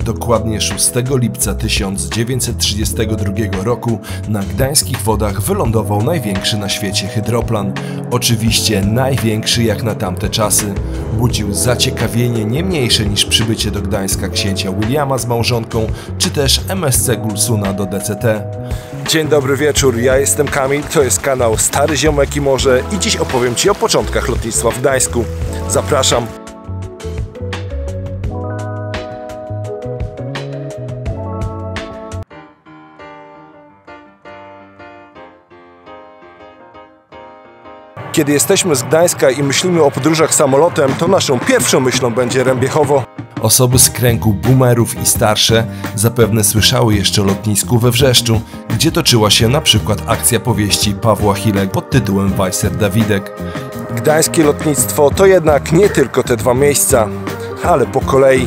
Dokładnie 6 lipca 1932 roku na gdańskich wodach wylądował największy na świecie hydroplan. Oczywiście największy jak na tamte czasy. Budził zaciekawienie nie mniejsze niż przybycie do Gdańska księcia Williama z małżonką, czy też MSC Gulsuna do DCT. Dzień dobry wieczór, ja jestem Kamil, to jest kanał Stary Ziomek i Morze i dziś opowiem Ci o początkach lotnictwa w Gdańsku. Zapraszam! Kiedy jesteśmy z Gdańska i myślimy o podróżach samolotem, to naszą pierwszą myślą będzie Rębiechowo. Osoby z kręgu boomerów i starsze zapewne słyszały jeszcze o lotnisku we Wrzeszczu, gdzie toczyła się na przykład akcja powieści Pawła Chile pod tytułem Weiser Dawidek. Gdańskie lotnictwo to jednak nie tylko te dwa miejsca, ale po kolei.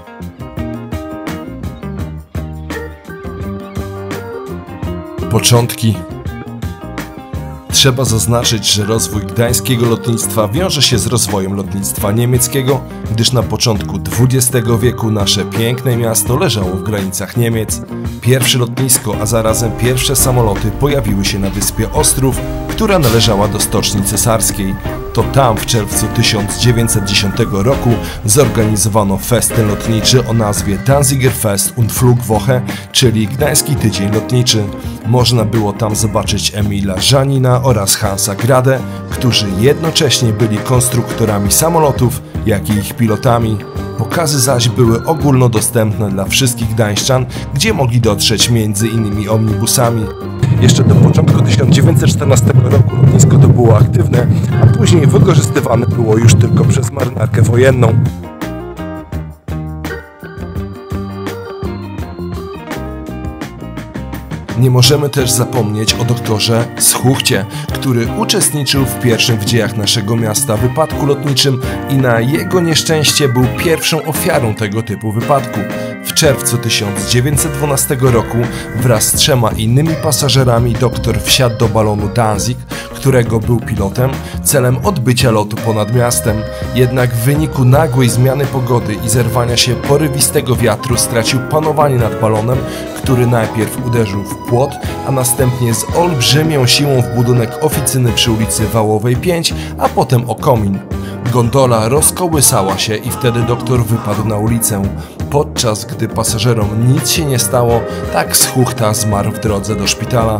Początki. Trzeba zaznaczyć, że rozwój gdańskiego lotnictwa wiąże się z rozwojem lotnictwa niemieckiego, gdyż na początku XX wieku nasze piękne miasto leżało w granicach Niemiec. Pierwsze lotnisko, a zarazem pierwsze samoloty pojawiły się na wyspie Ostrów, która należała do Stoczni Cesarskiej. To tam w czerwcu 1910 roku zorganizowano festyn lotniczy o nazwie Danziger Fest und Flugwoche, czyli Gdański Tydzień Lotniczy. Można było tam zobaczyć Emila Żanina oraz Hansa Gradę, którzy jednocześnie byli konstruktorami samolotów, jak i ich pilotami. Pokazy zaś były ogólnodostępne dla wszystkich gdańszczan, gdzie mogli dotrzeć m.in. omnibusami. Jeszcze do początku 1914 roku lotnisko to było aktywne, a później wykorzystywane było już tylko przez marynarkę wojenną. Nie możemy też zapomnieć o doktorze Schuchcie, który uczestniczył w pierwszym w dziejach naszego miasta wypadku lotniczym i na jego nieszczęście był pierwszą ofiarą tego typu wypadku. W czerwcu 1912 roku wraz z 3 innymi pasażerami doktor wsiadł do balonu Danzig, którego był pilotem, celem odbycia lotu ponad miastem. Jednak w wyniku nagłej zmiany pogody i zerwania się porywistego wiatru stracił panowanie nad balonem, który najpierw uderzył w płot, a następnie z olbrzymią siłą w budynek oficyny przy ulicy Wałowej 5, a potem o komin. Gondola rozkołysała się i wtedy doktor wypadł na ulicę. Podczas gdy pasażerom nic się nie stało, tak Schuchta zmarł w drodze do szpitala.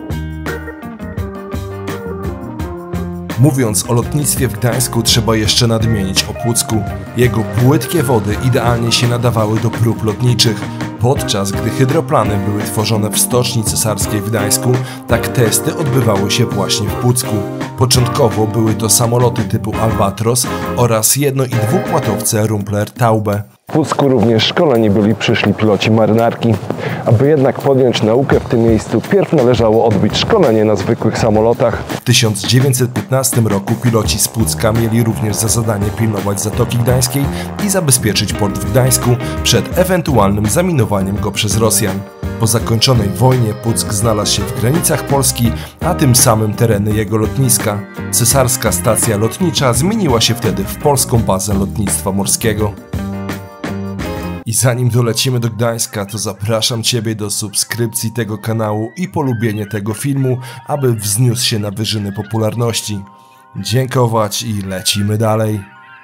Mówiąc o lotnictwie w Gdańsku, trzeba jeszcze nadmienić o Pucku. Jego płytkie wody idealnie się nadawały do prób lotniczych. Podczas gdy hydroplany były tworzone w Stoczni Cesarskiej w Gdańsku, tak testy odbywały się właśnie w Pucku. Początkowo były to samoloty typu Albatros oraz jedno- i dwupłatowce Rumpler Taube. W Pucku również szkoleni byli przyszli piloci marynarki. Aby jednak podjąć naukę w tym miejscu, pierw należało odbyć szkolenie na zwykłych samolotach. W 1915 roku piloci z Pucka mieli również za zadanie pilnować Zatoki Gdańskiej i zabezpieczyć port w Gdańsku przed ewentualnym zaminowaniem go przez Rosjan. Po zakończonej wojnie Puck znalazł się w granicach Polski, a tym samym tereny jego lotniska. Cesarska stacja lotnicza zmieniła się wtedy w polską bazę lotnictwa morskiego. I zanim dolecimy do Gdańska, to zapraszam Ciebie do subskrypcji tego kanału i polubienie tego filmu, aby wzniósł się na wyżyny popularności. Dziękować i lecimy dalej.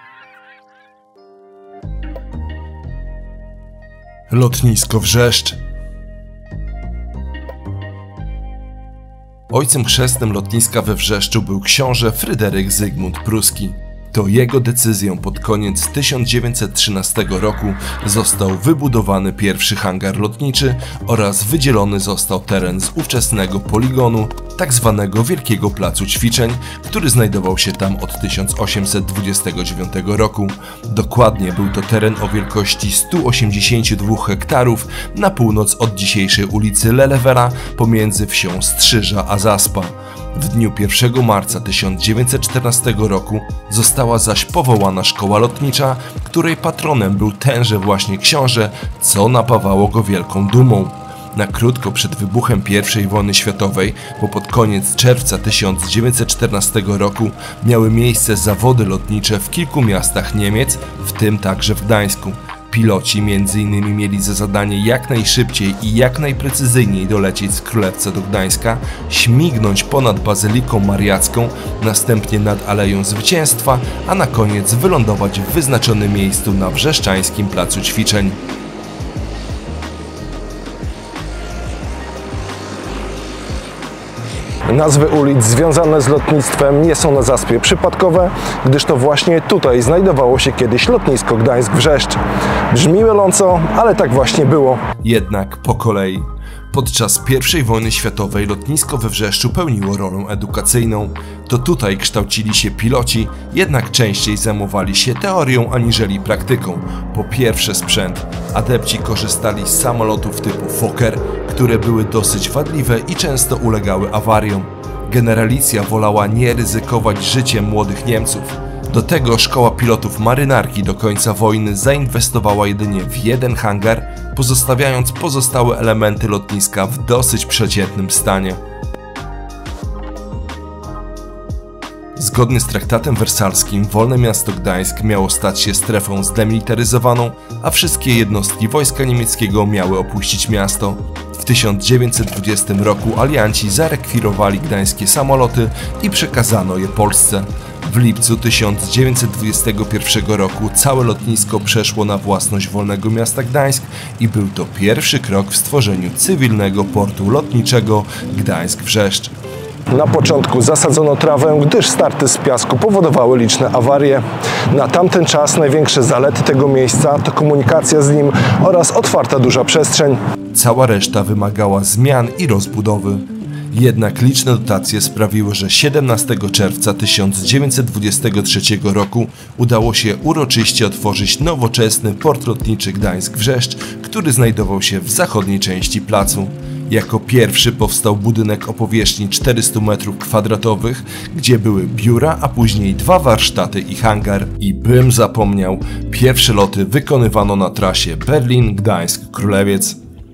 Lotnisko Wrzeszcz. Ojcem chrzestnym lotniska we Wrzeszczu był książę Fryderyk Zygmunt Pruski. To jego decyzją pod koniec 1913 roku został wybudowany pierwszy hangar lotniczy oraz wydzielony został teren z ówczesnego poligonu, tzw. Wielkiego Placu Ćwiczeń, który znajdował się tam od 1829 roku. Dokładnie był to teren o wielkości 182 hektarów na północ od dzisiejszej ulicy Lelewera pomiędzy wsią Strzyża a Zaspa. W dniu 1 marca 1914 roku została zaś powołana szkoła lotnicza, której patronem był tenże właśnie książę, co napawało go wielką dumą. Na krótko przed wybuchem I wojny światowej, bo pod koniec czerwca 1914 roku miały miejsce zawody lotnicze w kilku miastach Niemiec, w tym także w Gdańsku. Piloci m.in. mieli za zadanie jak najszybciej i jak najprecyzyjniej dolecieć z Królewca do Gdańska, śmignąć ponad Bazyliką Mariacką, następnie nad Aleją Zwycięstwa, a na koniec wylądować w wyznaczonym miejscu na Wrzeszczańskim Placu Ćwiczeń. Nazwy ulic związane z lotnictwem nie są na Zaspie przypadkowe, gdyż to właśnie tutaj znajdowało się kiedyś lotnisko Gdańsk-Wrzeszcz. Brzmi myląco, ale tak właśnie było. Jednak po kolei. Podczas I wojny światowej lotnisko we Wrzeszczu pełniło rolę edukacyjną. To tutaj kształcili się piloci, jednak częściej zajmowali się teorią aniżeli praktyką. Po pierwsze sprzęt. Adepci korzystali z samolotów typu Fokker, które były dosyć wadliwe i często ulegały awariom. Generalicja wolała nie ryzykować życiem młodych Niemców. Do tego szkoła pilotów marynarki do końca wojny zainwestowała jedynie w jeden hangar, pozostawiając pozostałe elementy lotniska w dosyć przeciętnym stanie. Zgodnie z traktatem wersalskim wolne miasto Gdańsk miało stać się strefą zdemilitaryzowaną, a wszystkie jednostki wojska niemieckiego miały opuścić miasto. W 1920 roku alianci zarekwirowali gdańskie samoloty i przekazano je Polsce. W lipcu 1921 roku całe lotnisko przeszło na własność Wolnego Miasta Gdańsk i był to pierwszy krok w stworzeniu cywilnego portu lotniczego Gdańsk-Wrzeszcz. Na początku zasadzono trawę, gdyż starty z piasku powodowały liczne awarie. Na tamten czas największe zalety tego miejsca to komunikacja z nim oraz otwarta duża przestrzeń. Cała reszta wymagała zmian i rozbudowy. Jednak liczne dotacje sprawiły, że 17 czerwca 1923 roku udało się uroczyście otworzyć nowoczesny port lotniczy Gdańsk-Wrzeszcz, który znajdował się w zachodniej części placu. Jako pierwszy powstał budynek o powierzchni 400 m², gdzie były biura, a później 2 warsztaty i hangar. I bym zapomniał, pierwsze loty wykonywano na trasie Berlin-Gdańsk-Królewiec.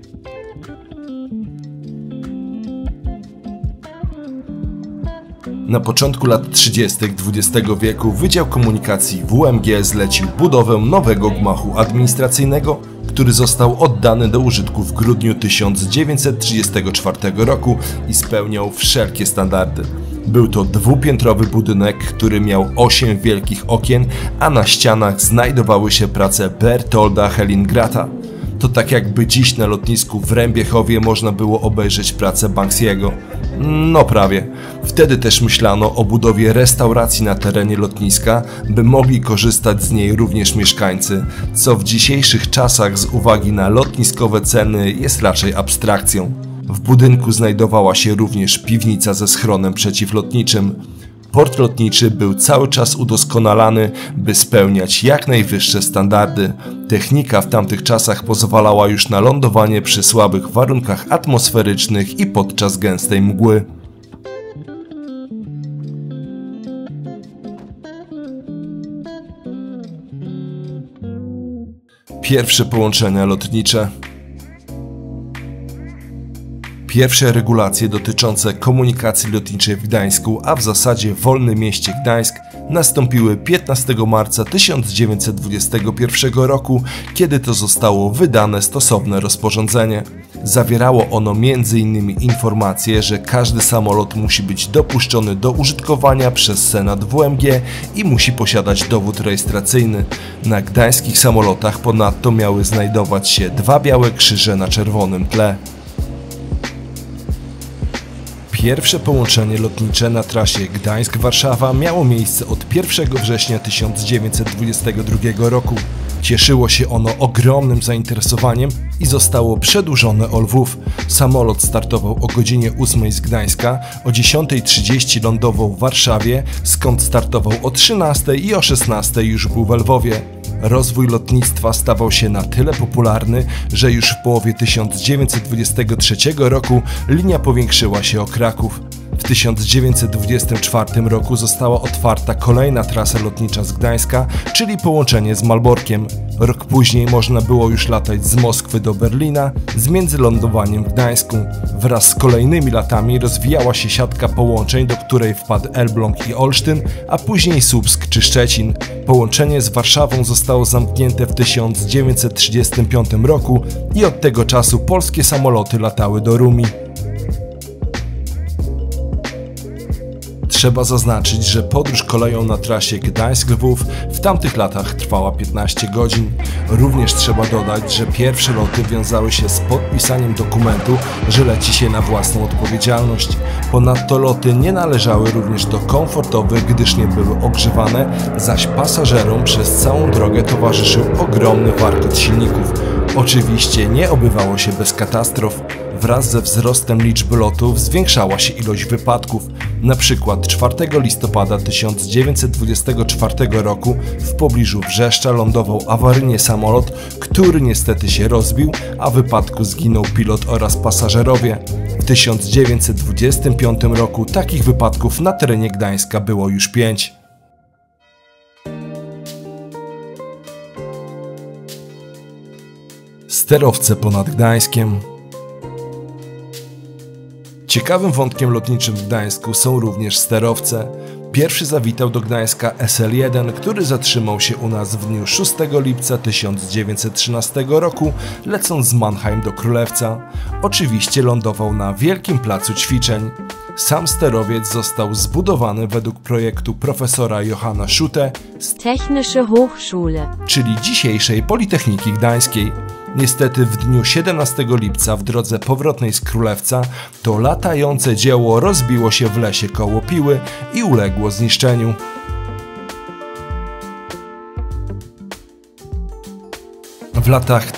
Na początku lat 30. XX wieku Wydział Komunikacji WMG zlecił budowę nowego gmachu administracyjnego, który został oddany do użytku w grudniu 1934 roku i spełniał wszelkie standardy. Był to dwupiętrowy budynek, który miał 8 wielkich okien, a na ścianach znajdowały się prace Bertolda Hellingrata. To tak jakby dziś na lotnisku w Rębiechowie można było obejrzeć pracę Banksiego. No prawie. Wtedy też myślano o budowie restauracji na terenie lotniska, by mogli korzystać z niej również mieszkańcy, co w dzisiejszych czasach z uwagi na lotniskowe ceny jest raczej abstrakcją. W budynku znajdowała się również piwnica ze schronem przeciwlotniczym. Port lotniczy był cały czas udoskonalany, by spełniać jak najwyższe standardy. Technika w tamtych czasach pozwalała już na lądowanie przy słabych warunkach atmosferycznych i podczas gęstej mgły. Pierwsze połączenia lotnicze. Pierwsze regulacje dotyczące komunikacji lotniczej w Gdańsku, a w zasadzie wolnym mieście Gdańsk, nastąpiły 15 marca 1921 roku, kiedy to zostało wydane stosowne rozporządzenie. Zawierało ono m.in. informację, że każdy samolot musi być dopuszczony do użytkowania przez Senat WMG i musi posiadać dowód rejestracyjny. Na gdańskich samolotach ponadto miały znajdować się 2 białe krzyże na czerwonym tle. Pierwsze połączenie lotnicze na trasie Gdańsk-Warszawa miało miejsce od 1 września 1922 roku. Cieszyło się ono ogromnym zainteresowaniem i zostało przedłużone o Lwów. Samolot startował o godzinie 8 z Gdańska, o 10:30 lądował w Warszawie, skąd startował o 13 i o 16 już był we Lwowie. Rozwój lotnictwa stawał się na tyle popularny, że już w połowie 1923 roku linia powiększyła się o Kraków. W 1924 roku została otwarta kolejna trasa lotnicza z Gdańska, czyli połączenie z Malborkiem. Rok później można było już latać z Moskwy do Berlina z międzylądowaniem w Gdańsku. Wraz z kolejnymi latami rozwijała się siatka połączeń, do której wpadł Elbląg i Olsztyn, a później Słupsk czy Szczecin. Połączenie z Warszawą zostało zamknięte w 1935 roku i od tego czasu polskie samoloty latały do Rumi. Trzeba zaznaczyć, że podróż koleją na trasie Gdańsk-Lwów w tamtych latach trwała 15 godzin. Również trzeba dodać, że pierwsze loty wiązały się z podpisaniem dokumentu, że leci się na własną odpowiedzialność. Ponadto loty nie należały również do komfortowych, gdyż nie były ogrzewane, zaś pasażerom przez całą drogę towarzyszył ogromny warkot silników. Oczywiście nie obywało się bez katastrof. Wraz ze wzrostem liczby lotów zwiększała się ilość wypadków. Na przykład 4 listopada 1924 roku w pobliżu Wrzeszcza lądował awaryjnie samolot, który niestety się rozbił, a w wypadku zginął pilot oraz pasażerowie. W 1925 roku takich wypadków na terenie Gdańska było już 5. Sterowce ponad Gdańskiem. Ciekawym wątkiem lotniczym w Gdańsku są również sterowce. Pierwszy zawitał do Gdańska SL-1, który zatrzymał się u nas w dniu 6 lipca 1913 roku, lecąc z Mannheim do Królewca. Oczywiście lądował na Wielkim Placu Ćwiczeń. Sam sterowiec został zbudowany według projektu profesora Johanna Schutte z Technische Hochschule, czyli dzisiejszej Politechniki Gdańskiej. Niestety w dniu 17 lipca w drodze powrotnej z Królewca to latające dzieło rozbiło się w lesie koło Piły i uległo zniszczeniu. W latach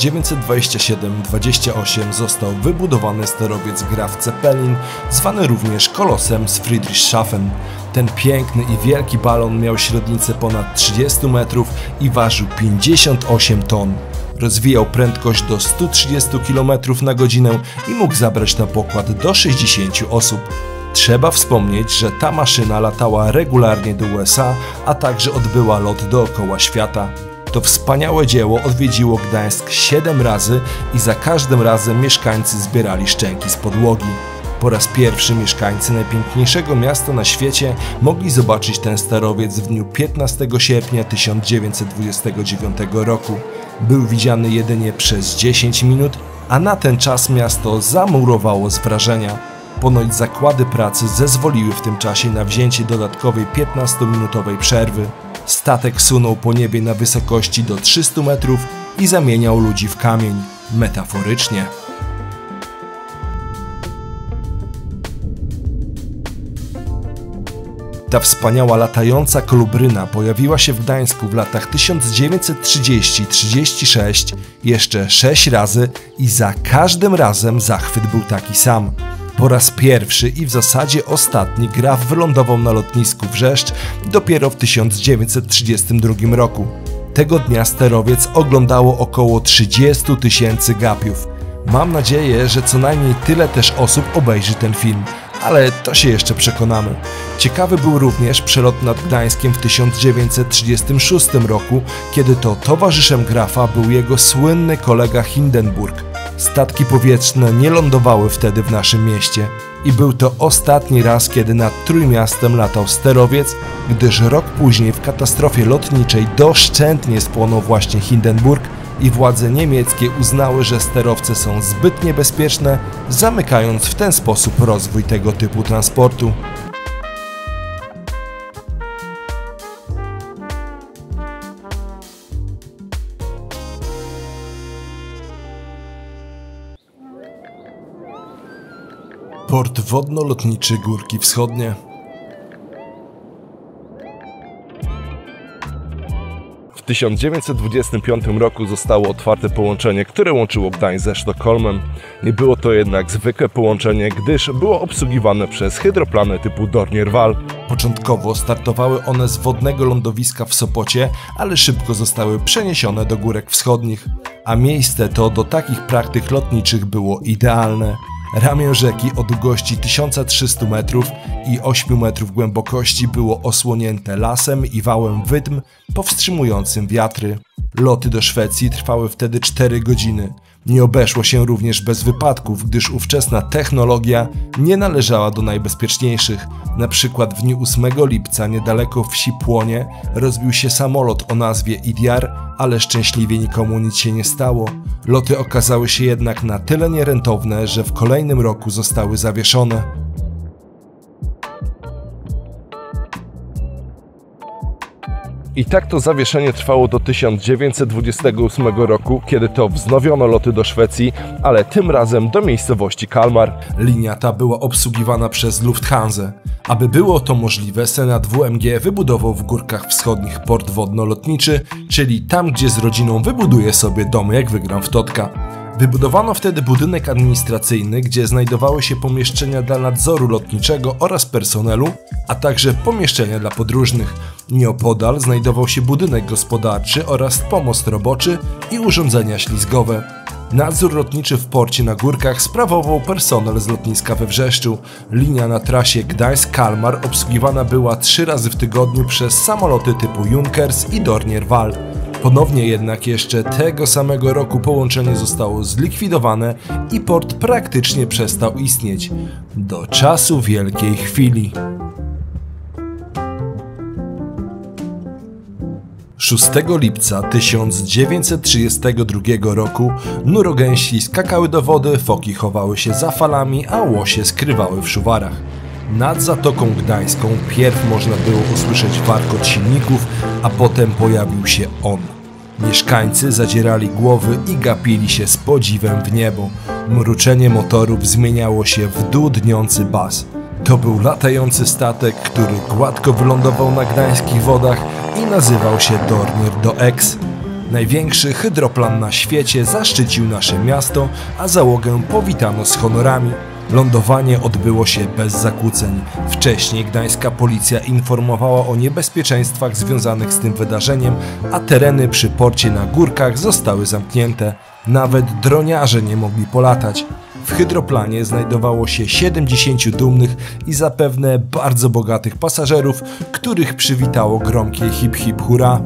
1927-28 został wybudowany sterowiec Graf Zeppelin, zwany również Kolosem z Friedrichshafen. Ten piękny i wielki balon miał średnicę ponad 30 metrów i ważył 58 ton. Rozwijał prędkość do 130 km na godzinę i mógł zabrać na pokład do 60 osób. Trzeba wspomnieć, że ta maszyna latała regularnie do USA, a także odbyła lot dookoła świata. To wspaniałe dzieło odwiedziło Gdańsk 7 razy i za każdym razem mieszkańcy zbierali szczęki z podłogi. Po raz pierwszy mieszkańcy najpiękniejszego miasta na świecie mogli zobaczyć ten sterowiec w dniu 15 sierpnia 1929 roku. Był widziany jedynie przez 10 minut, a na ten czas miasto zamurowało z wrażenia. Ponoć zakłady pracy zezwoliły w tym czasie na wzięcie dodatkowej 15-minutowej przerwy. Statek sunął po niebie na wysokości do 300 metrów i zamieniał ludzi w kamień, metaforycznie. Ta wspaniała latająca kolubryna pojawiła się w Gdańsku w latach 1930-36 jeszcze 6 razy i za każdym razem zachwyt był taki sam. Po raz pierwszy i w zasadzie ostatni Graf wylądował na lotnisku Wrzeszcz dopiero w 1932 roku. Tego dnia sterowiec oglądało około 30 000 gapiów. Mam nadzieję, że co najmniej tyle też osób obejrzy ten film, ale to się jeszcze przekonamy. Ciekawy był również przelot nad Gdańskiem w 1936 roku, kiedy to towarzyszem Grafa był jego słynny kolega Hindenburg. Statki powietrzne nie lądowały wtedy w naszym mieście i był to ostatni raz, kiedy nad Trójmiastem latał sterowiec, gdyż rok później w katastrofie lotniczej doszczętnie spłonął właśnie Hindenburg i władze niemieckie uznały, że sterowce są zbyt niebezpieczne, zamykając w ten sposób rozwój tego typu transportu. Port wodno-lotniczy Górki Wschodnie. W 1925 roku zostało otwarte połączenie, które łączyło Gdańsk ze Sztokholmem. Nie było to jednak zwykłe połączenie, gdyż było obsługiwane przez hydroplany typu Dornier-Wal. Początkowo startowały one z wodnego lądowiska w Sopocie, ale szybko zostały przeniesione do Górek Wschodnich. A miejsce to do takich praktyk lotniczych było idealne. Ramię rzeki o długości 1300 metrów i 8 metrów głębokości było osłonięte lasem i wałem wydm powstrzymującym wiatry. Loty do Szwecji trwały wtedy 4 godziny. Nie obeszło się również bez wypadków, gdyż ówczesna technologia nie należała do najbezpieczniejszych. Na przykład w dniu 8 lipca niedaleko wsi Płonie rozbił się samolot o nazwie Idiar, ale szczęśliwie nikomu nic się nie stało. Loty okazały się jednak na tyle nierentowne, że w kolejnym roku zostały zawieszone. I tak to zawieszenie trwało do 1928 roku, kiedy to wznowiono loty do Szwecji, ale tym razem do miejscowości Kalmar. Linia ta była obsługiwana przez Lufthansa. Aby było to możliwe, Senat WMG wybudował w Górkach Wschodnich port wodno-lotniczy, czyli tam, gdzie z rodziną wybuduję sobie dom, jak wygram w Totka. Wybudowano wtedy budynek administracyjny, gdzie znajdowały się pomieszczenia dla nadzoru lotniczego oraz personelu, a także pomieszczenia dla podróżnych. Nieopodal znajdował się budynek gospodarczy oraz pomost roboczy i urządzenia ślizgowe. Nadzór lotniczy w porcie na Górkach sprawował personel z lotniska we Wrzeszczu. Linia na trasie Gdańsk-Kalmar obsługiwana była 3 razy w tygodniu przez samoloty typu Junkers i Dornier-Wal. Ponownie jednak jeszcze tego samego roku połączenie zostało zlikwidowane i port praktycznie przestał istnieć. Do czasu wielkiej chwili. 6 lipca 1932 roku nurogęsi skakały do wody, foki chowały się za falami, a łosie skrywały w szuwarach. Nad Zatoką Gdańską pierw można było usłyszeć warkot silników, a potem pojawił się on. Mieszkańcy zadzierali głowy i gapili się z podziwem w niebo. Mruczenie motorów zmieniało się w dudniący bas. To był latający statek, który gładko wylądował na gdańskich wodach i nazywał się Dornier do X. Największy hydroplan na świecie zaszczycił nasze miasto, a załogę powitano z honorami. Lądowanie odbyło się bez zakłóceń. Wcześniej gdańska policja informowała o niebezpieczeństwach związanych z tym wydarzeniem, a tereny przy porcie na Górkach zostały zamknięte. Nawet droniarze nie mogli polatać. W hydroplanie znajdowało się 70 dumnych i zapewne bardzo bogatych pasażerów, których przywitało gromkie hip hip hurra.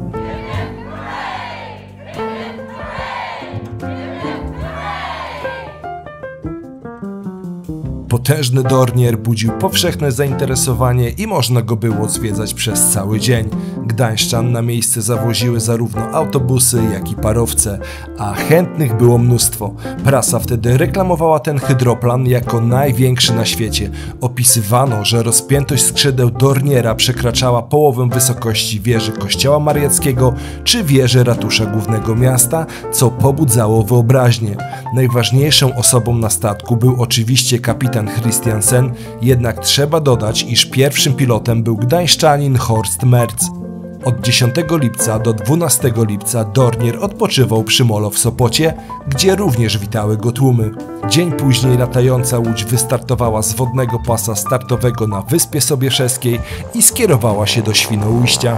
Potężny Dornier budził powszechne zainteresowanie i można go było zwiedzać przez cały dzień. Gdańszczan na miejsce zawoziły zarówno autobusy, jak i parowce, a chętnych było mnóstwo. Prasa wtedy reklamowała ten hydroplan jako największy na świecie. Opisywano, że rozpiętość skrzydeł Dorniera przekraczała połowę wysokości wieży Kościoła Mariackiego czy wieży ratusza głównego miasta, co pobudzało wyobraźnię. Najważniejszą osobą na statku był oczywiście kapitan Christiansen, jednak trzeba dodać, iż pierwszym pilotem był gdańszczanin Horst Merz. Od 10 lipca do 12 lipca Dornier odpoczywał przy molo w Sopocie, gdzie również witały go tłumy. Dzień później latająca łódź wystartowała z wodnego pasa startowego na Wyspie Sobieszewskiej i skierowała się do Świnoujścia.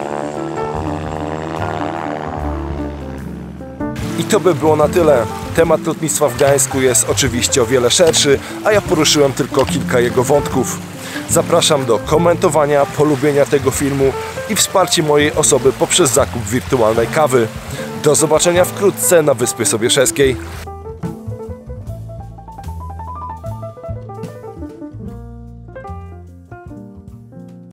I to by było na tyle. Temat lotnictwa w Gdańsku jest oczywiście o wiele szerszy, a ja poruszyłem tylko kilka jego wątków. Zapraszam do komentowania, polubienia tego filmu i wsparcia mojej osoby poprzez zakup wirtualnej kawy. Do zobaczenia wkrótce na Wyspie Sobieszewskiej.